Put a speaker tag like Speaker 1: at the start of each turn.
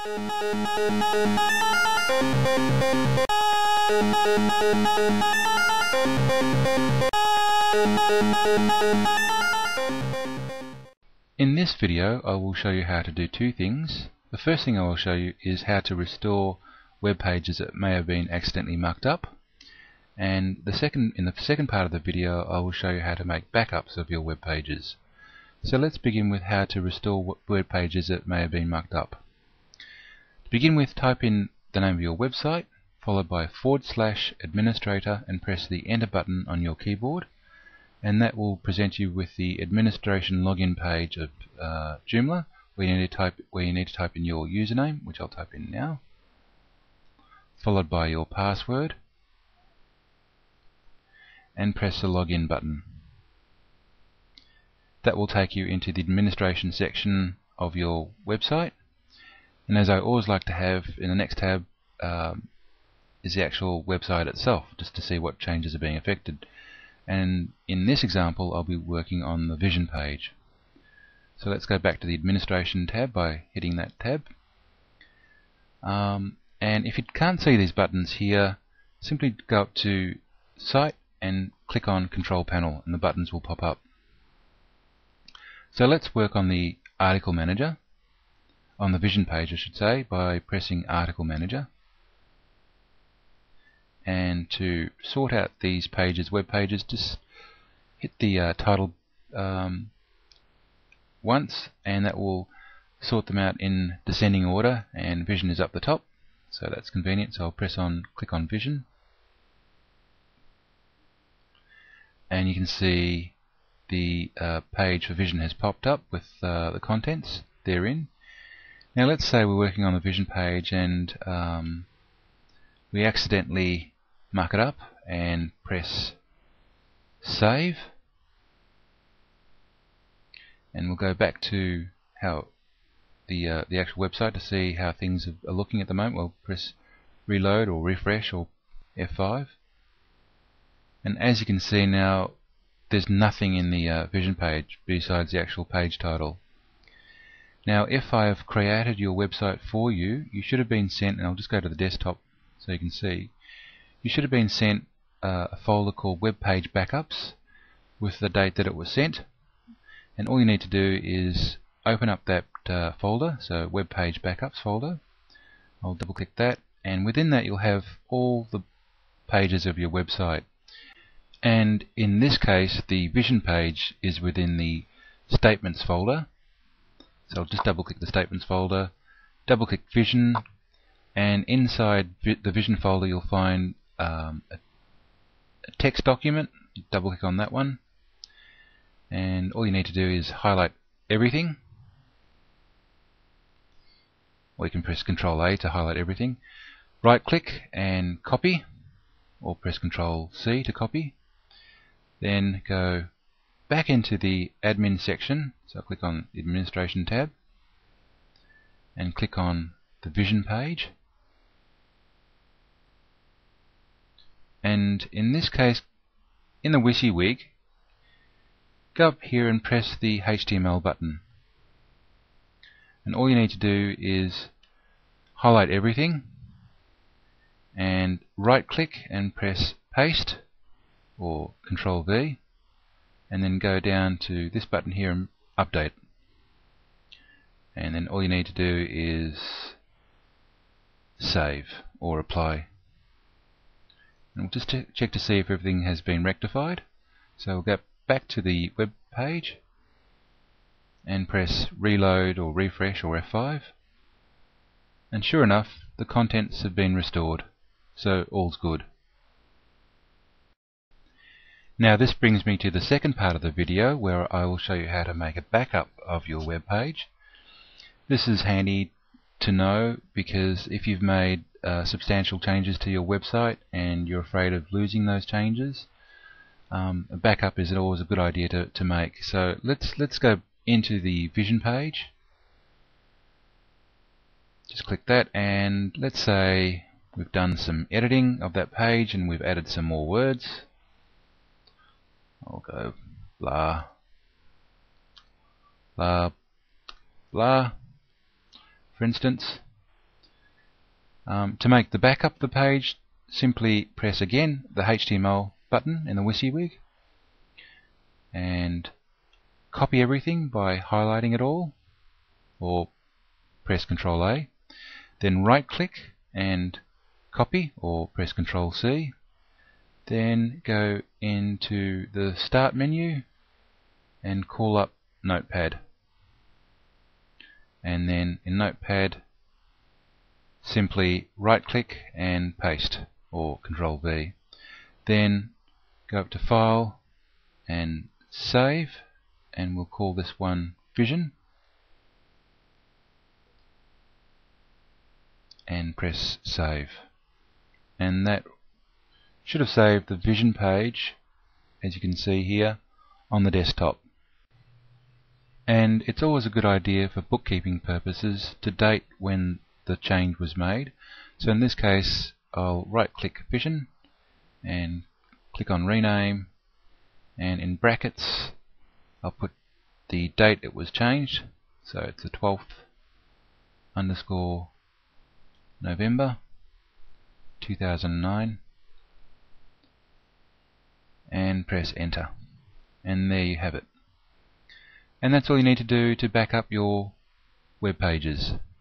Speaker 1: In this video I will show you how to do two things. The first thing I will show you is how to restore web pages that may have been accidentally mucked up, and in the second part of the video I will show you how to make backups of your web pages. So let's begin with how to restore web pages that may have been mucked up. To begin with, type in the name of your website followed by /administrator and press the enter button on your keyboard, and that will present you with the administration login page of Joomla, where you need to type in your username, which I'll type in now, followed by your password, and press the login button. That will take you into the administration section of your website, and as I always like to have, in the next tab is the actual website itself, just to see what changes are being affected. And in this example I'll be working on the vision page. So let's go back to the administration tab by hitting that tab. And if you can't see these buttons here, simply go up to Site and click on Control Panel and the buttons will pop up. So let's work on the article manager, on the vision page I should say, by pressing Article Manager. And to sort out these pages, web pages, just hit the title once, and that will sort them out in descending order, and vision is up the top, so that's convenient. So I'll click on vision, and you can see the page for vision has popped up with the contents therein. Now let's say we're working on the vision page and we accidentally muck it up and press save, and we'll go back to how the actual website to see how things are looking at the moment. We'll press reload or refresh or F5, and as you can see now there's nothing in the vision page besides the actual page title. Now if I have created your website for you, you should have been sent, and I'll just go to the desktop so you can see, you should have been sent a folder called Web Page Backups with the date that it was sent, and all you need to do is open up that folder, so Web Page Backups folder. I'll double click that, and within that you'll have all the pages of your website, and in this case the vision page is within the statements folder. So I'll just double click the statements folder, double click vision, and inside the vision folder you'll find a text document. Double click on that one, and all you need to do is highlight everything, or you can press Ctrl A to highlight everything. Right click and copy, or press Ctrl C to copy. Then go back into the admin section, so click on the administration tab and click on the vision page, and in this case, in the WYSIWYG, go up here and press the HTML button, and all you need to do is highlight everything and right click and press paste or Ctrl V, and then go down to this button here and update, and then all you need to do is save or apply, and we'll just check to see if everything has been rectified. So we'll go back to the web page and press reload or refresh or F5, and sure enough the contents have been restored, so all's good. Now this brings me to the second part of the video, where I will show you how to make a backup of your web page. This is handy to know because if you've made substantial changes to your website and you're afraid of losing those changes, a backup is always a good idea to make. So let's go into the vision page. Just click that, and let's say we've done some editing of that page and we've added some more words. I'll go blah blah blah, for instance, To make the backup of the page, simply press again the HTML button in the WYSIWYG and copy everything by highlighting it all, or press Ctrl A. Then right click and copy, or press Ctrl C. Then go into the Start menu and call up Notepad. And then in Notepad, simply right click and paste, or Ctrl V. Then go up to File and Save, and we'll call this one Vision, and press Save. And that should have saved the Vision page, as you can see here, on the desktop. And it's always a good idea for bookkeeping purposes to date when the change was made. So in this case, I'll right click Vision and click on Rename, and in brackets I'll put the date it was changed, so it's the 12th November 2009, and press Enter. And there you have it. And that's all you need to do to back up your web pages.